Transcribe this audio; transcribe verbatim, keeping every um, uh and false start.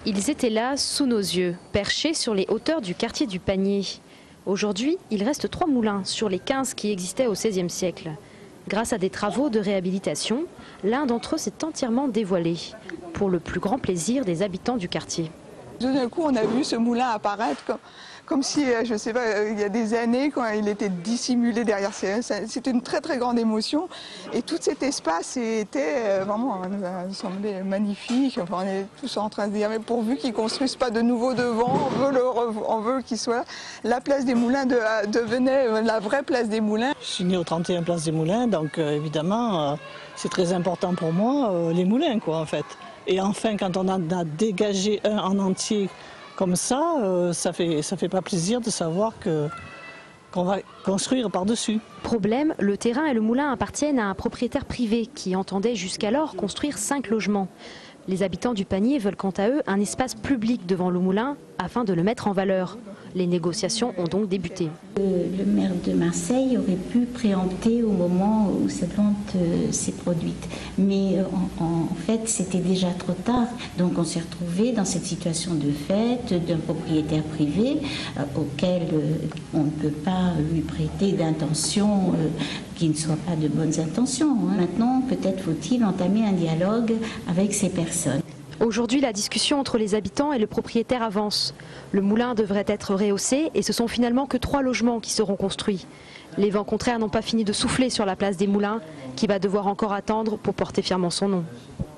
Ils étaient là, sous nos yeux, perchés sur les hauteurs du quartier du Panier. Aujourd'hui, il reste trois moulins sur les quinze qui existaient au seizième siècle. Grâce à des travaux de réhabilitation, l'un d'entre eux s'est entièrement dévoilé, pour le plus grand plaisir des habitants du quartier. D'un coup, on a vu ce moulin apparaître comme, comme si, je ne sais pas, il y a des années, quand il était dissimulé derrière. C'était une très très grande émotion. Et tout cet espace était vraiment, nous semblait magnifique. Enfin, on est tous en train de dire, mais pourvu qu'ils ne construisent pas de nouveau devant, on veut, le, on veut qu'il soit. La place des Moulins de, devenait la vraie place des Moulins. Je suis née au trente et un place des Moulins, donc euh, évidemment, euh, c'est très important pour moi, euh, les moulins, quoi, en fait. Et enfin, quand on en a dégagé un en entier comme ça, euh, ça fait, ça fait pas plaisir de savoir que, qu'on va construire par-dessus. Problème, le terrain et le moulin appartiennent à un propriétaire privé qui entendait jusqu'alors construire cinq logements. Les habitants du Panier veulent quant à eux un espace public devant le moulin afin de le mettre en valeur. Les négociations ont donc débuté. Le maire de Marseille aurait pu préempter au moment où cette vente euh, s'est produite. Mais euh, en, en fait, c'était déjà trop tard. Donc on s'est retrouvé dans cette situation de fait d'un propriétaire privé euh, auquel euh, on ne peut pas lui prêter d'intentions euh, qui ne soient pas de bonnes intentions. Hein. Maintenant, peut-être faut-il entamer un dialogue avec ces personnes. Aujourd'hui, la discussion entre les habitants et le propriétaire avance. Le moulin devrait être rehaussé et ce sont finalement que trois logements qui seront construits. Les vents contraires n'ont pas fini de souffler sur la place des Moulins, qui va devoir encore attendre pour porter fièrement son nom.